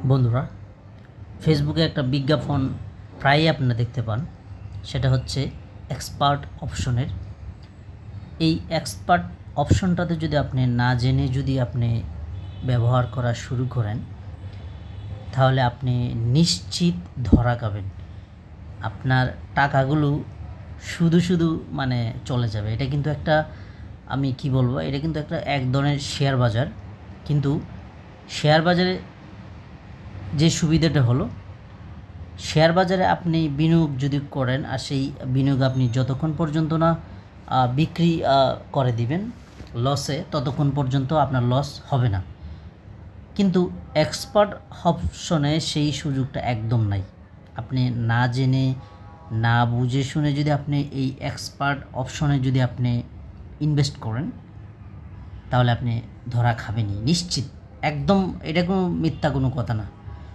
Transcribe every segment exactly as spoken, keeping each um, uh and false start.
বন্ধুরা, ফেসবুকে একটা বিজ্ঞাপন প্রায়ই আপনারা দেখতে পান, সেটা হচ্ছে এক্সপার্ট অপশনের। এই এক্সপার্ট অপশনটাতে যদি আপনি না জেনে যদি আপনি ব্যবহার করা শুরু করেন, তাহলে আপনি নিশ্চিত ধরা খাবেন। আপনার টাকাগুলো শুধু শুধু মানে চলে যাবে। এটা কিন্তু একটা, আমি কি বলবো, এটা কিন্তু একটা এক ধরনের শেয়ার বাজার। কিন্তু শেয়ার বাজারে যে সুবিধাটা হলো, শেয়ার বাজারে আপনি বিনিয়োগ যদি করেন আর সেই বিনিয়োগ আপনি যতক্ষণ পর্যন্ত না বিক্রি করে দিবেন লসে, ততক্ষণ পর্যন্ত আপনার লস হবে না। কিন্তু এক্সপার্ট অপশনে সেই সুযোগটা একদম নাই। আপনি না জেনে না বুঝে শুনে যদি আপনি এই এক্সপার্ট অপশনে যদি আপনি ইনভেস্ট করেন, তাহলে আপনি ধরা খাবেনই নিশ্চিত, একদম। এটা কোনো মিথ্যা কোনো কথা না।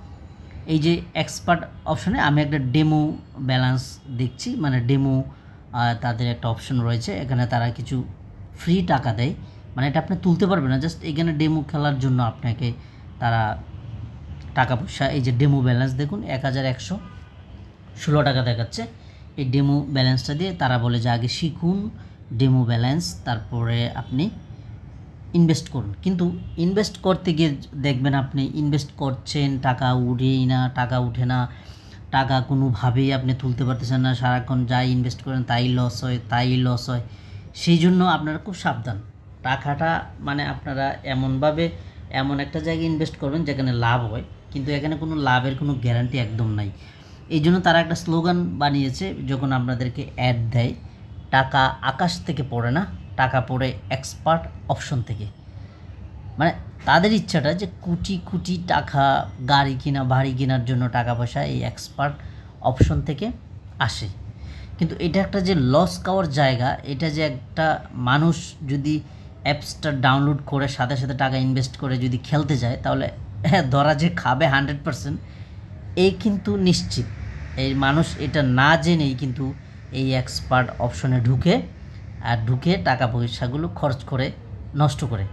এই যে এক্সপার্ট অপশনে আমি একটা ডেমো ব্যালেন্স দেখছি, মানে ডেমো তাদের একটা অপশন রয়েছে, এখানে তারা কিছু ফ্রি টাকা দেয়, মানে এটা আপনি তুলতে পারবেন না, জাস্ট এখানে ডেমো খেলার জন্য আপনাকে তারা টাকা পয়সা, এই যে ডেমো ব্যালেন্স দেখুন এক হাজার একশো ষোলো টাকা দেখাচ্ছে। এই ডেমো ব্যালেন্সটা দিয়ে তারা বলে যে আগে শিখুন ডেমো ব্যালেন্স, তারপরে আপনি ইনভেস্ট করুন। কিন্তু ইনভেস্ট করতে গিয়ে দেখবেন আপনি ইনভেস্ট করছেন, টাকা উঠেই না, টাকা উঠে না, টাকা কোনোভাবেই আপনি তুলতে পারতেছেন না, সারাক্ষণ যাই ইনভেস্ট করেন তাই লস হয়, তাই লস হয়। সেই জন্য আপনারা খুব সাবধান। টাকাটা মানে আপনারা এমনভাবে এমন একটা জায়গায় ইনভেস্ট করবেন যেখানে লাভ হয়, কিন্তু এখানে কোনো লাভের কোনো গ্যারান্টি একদম নাই। এই জন্য তারা একটা স্লোগান বানিয়েছে, যখন আপনাদেরকে অ্যাড দেয়, টাকা আকাশ থেকে পড়ে না, টাকা পড়ে এক্সপার্ট অপশন থেকে। মানে তাদের ইচ্ছাটা যে কোটি কোটি টাকা গাড়ি কিনা, বাড়ি কেনার জন্য টাকা পয়সা এই এক্সপার্ট অপশন থেকে আসে। কিন্তু এটা একটা যে লস খাওয়ার জায়গা, এটা যে একটা মানুষ যদি অ্যাপসটা ডাউনলোড করে সাথে সাথে টাকা ইনভেস্ট করে যদি খেলতে যায়, তাহলে হ্যাঁ ধরা যে খাবে হান্ড্রেড পারসেন্ট, এই কিন্তু নিশ্চিত। এই মানুষ এটা না জেনেই কিন্তু এই এক্সপার্ট অপশনে ঢুকে আর ঢুকে টাকা পয়সাগুলো খরচ করে নষ্ট করে।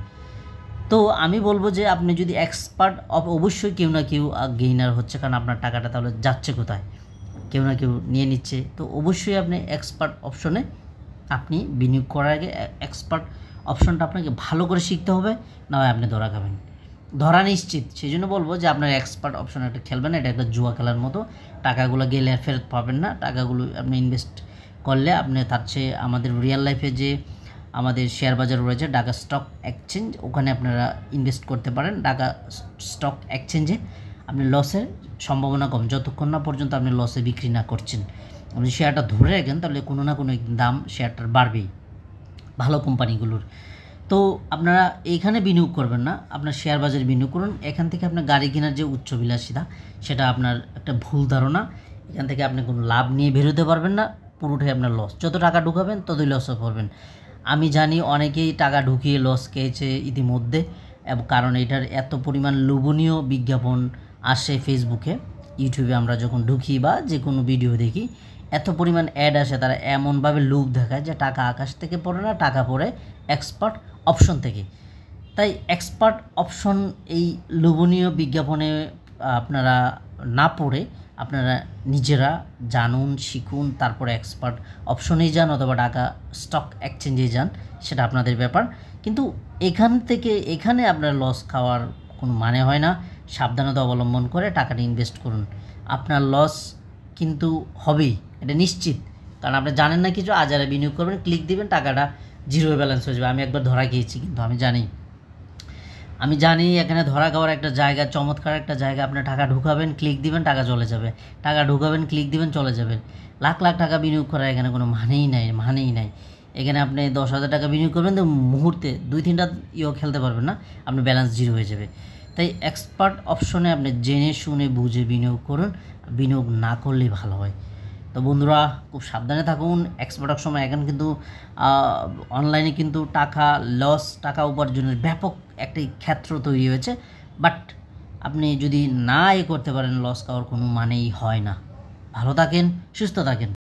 তো আমি বলবো যে আপনি যদি এক্সপার্ট, অবশ্যই কেউ না কেউ গেইনার হচ্ছে, কারণ আপনার টাকাটা তাহলে যাচ্ছে কোথায়, কেউ না কেউ নিয়ে নিচ্ছে। তো অবশ্যই আপনি এক্সপার্ট অপশনে আপনি বিনিয়োগ করার আগে এক্সপার্ট অপশনটা আপনাকে ভালো করে শিখতে হবে, না হয় আপনি ধরা খাবেন, ধরা নিশ্চিত। সেই জন্য বলবো যে আপনার এক্সপার্ট অপশন একটা খেলবেন, এটা একটা জুয়া খেলার মতো। টাকাগুলো গেলে আর ফেরত পাবেন না। টাকাগুলো আপনি ইনভেস্ট করলে আপনি তার চেয়ে আমাদের রিয়েল লাইফে যে আমাদের শেয়ার বাজার রয়েছে ঢাকা স্টক এক্সচেঞ্জ, ওখানে আপনারা ইনভেস্ট করতে পারেন। ঢাকা স্টক এক্সচেঞ্জে আপনি লসের সম্ভাবনা কম, যতক্ষণ না পর্যন্ত আপনি লসে বিক্রি না করছেন। আপনি শেয়ারটা ধরে রাখেন, তাহলে কোনো না কোনো দাম শেয়ারটার বাড়বেই ভালো কোম্পানিগুলোর। তো আপনারা এইখানে বিনিয়োগ করবেন না, আপনার শেয়ার বাজারে বিনিয়োগ করুন। এখান থেকে আপনার গাড়ি কেনার যে উচ্চবিলাসিতা, সেটা আপনার একটা ভুল ধারণা। এখান থেকে আপনি কোনো লাভ নিয়ে বেরোতে পারবেন না, পুরোটাই আপনার লস। যত টাকা ঢুকাবেন ততই লসে পড়বেন। আমি জানি অনেকেই টাকা ঢুকিয়ে লস খেয়েছে ইতিমধ্যে, এবং কারণ এটার এত পরিমাণ লোভনীয় বিজ্ঞাপন আসে ফেসবুকে, ইউটিউবে আমরা যখন ঢুকি বা যে কোনো ভিডিও দেখি, এত পরিমাণ অ্যাড আসে, তারা এমনভাবে লোভ দেখায় যে টাকা আকাশ থেকে পড়ে না, টাকা পড়ে এক্সপার্ট অপশন থেকে। তাই এক্সপার্ট অপশন এই লোভনীয় বিজ্ঞাপনে আপনারা না পড়ে আপনারা নিজেরা জানুন, শিখুন, তারপরে এক্সপার্ট অপশনেই যান অথবা ঢাকা স্টক এক্সচেঞ্জে যান, সেটা আপনাদের ব্যাপার। কিন্তু এখান থেকে এখানে আপনার লস খাওয়ার কোনো মানে হয় না। সাবধানতা অবলম্বন করে টাকাটা ইনভেস্ট করুন, আপনার লস কিন্তু হবেই, এটা নিশ্চিত। কারণ আপনি জানেন না কিছু, আজারে বিনিয়োগ করবেন, ক্লিক দিবেন, টাকাটা জিরো ব্যালেন্স হয়ে যাবে। আমি একবার ধরা খেয়েছি, কিন্তু আমি জানি আমি জানি এখানে ধরা খাওয়ার একটা জায়গা, চমৎকার একটা জায়গা। আপনি টাকা ঢুকাবেন, ক্লিক দিবেন, টাকা চলে যাবে, টাকা ঢুকাবেন, ক্লিক দিবেন, চলে যাবে। লাখ লাখ টাকা বিনিয়োগ করার এখানে কোনো মানেই নাই, মানেই নাই। এখানে আপনি দশ হাজার টাকা বিনিয়োগ করবেন, তো মুহূর্তে দুই তিনটা ইয়ে খেলতে পারবেন না, আপনার ব্যালেন্স জিরো হয়ে যাবে। তাই এক্সপার্ট অপশনে আপনি জেনে শুনে বুঝে বিনিয়োগ করুন, বিনিয়োগ না করলেই ভালো হয়। তো বন্ধুরা, খুব সাবধানে থাকুন। এক্সপার্ট সময় এখন কিন্তু অনলাইনে কিন্তু টাকা লস, টাকা উপার্জনের ব্যাপক একটি ক্ষেত্র তৈরি হয়েছে। বাট আপনি যদি না এ করতে পারেন, লস খাওয়ার কোনো মানেই হয় না। ভালো থাকেন, সুস্থ থাকেন।